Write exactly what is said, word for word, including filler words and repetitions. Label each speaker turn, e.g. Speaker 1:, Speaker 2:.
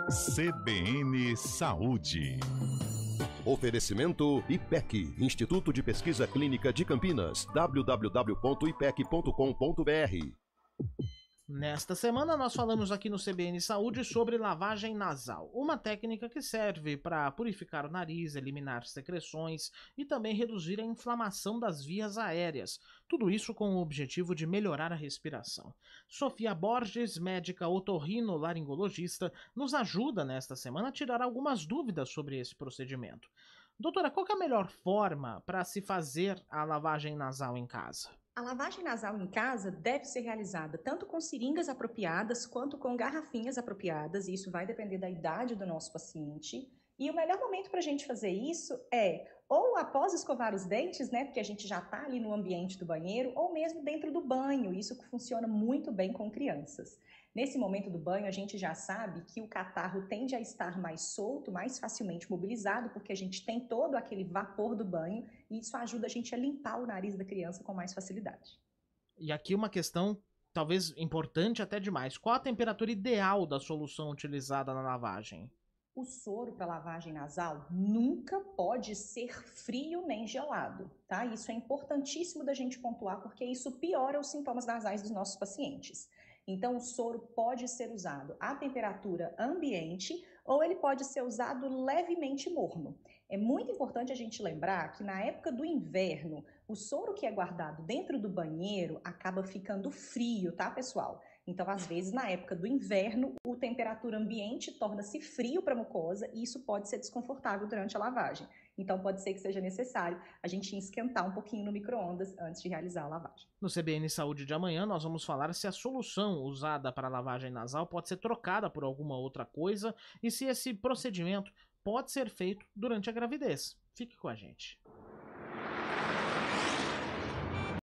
Speaker 1: C B N Saúde.
Speaker 2: Oferecimento I P E C, Instituto de Pesquisa Clínica de Campinas, w w w ponto i p e c ponto com ponto b r.
Speaker 3: Nesta semana nós falamos aqui no C B N Saúde sobre lavagem nasal, uma técnica que serve para purificar o nariz, eliminar secreções e também reduzir a inflamação das vias aéreas, tudo isso com o objetivo de melhorar a respiração. Sofia Borges, médica otorrinolaringologista, nos ajuda nesta semana a tirar algumas dúvidas sobre esse procedimento. Doutora, qual que é a melhor forma para se fazer a lavagem nasal em casa?
Speaker 4: A lavagem nasal em casa deve ser realizada tanto com seringas apropriadas quanto com garrafinhas apropriadas, e isso vai depender da idade do nosso paciente. E o melhor momento para a gente fazer isso é ou após escovar os dentes, né, porque a gente já está ali no ambiente do banheiro, ou mesmo dentro do banho. Isso funciona muito bem com crianças. Nesse momento do banho, a gente já sabe que o catarro tende a estar mais solto, mais facilmente mobilizado, porque a gente tem todo aquele vapor do banho, e isso ajuda a gente a limpar o nariz da criança com mais facilidade.
Speaker 3: E aqui uma questão talvez importante até demais. Qual a temperatura ideal da solução utilizada na lavagem?
Speaker 4: O soro para lavagem nasal nunca pode ser frio nem gelado, tá? Isso é importantíssimo da gente pontuar, porque isso piora os sintomas nasais dos nossos pacientes. Então, o soro pode ser usado à temperatura ambiente ou ele pode ser usado levemente morno. É muito importante a gente lembrar que na época do inverno, o soro que é guardado dentro do banheiro acaba ficando frio, tá, pessoal? Então, às vezes, na época do inverno, a temperatura ambiente torna-se frio para a mucosa e isso pode ser desconfortável durante a lavagem. Então, pode ser que seja necessário a gente esquentar um pouquinho no micro-ondas antes de realizar a lavagem.
Speaker 3: No C B N Saúde de amanhã, nós vamos falar se a solução usada para a lavagem nasal pode ser trocada por alguma outra coisa e se esse procedimento pode ser feito durante a gravidez. Fique com a gente.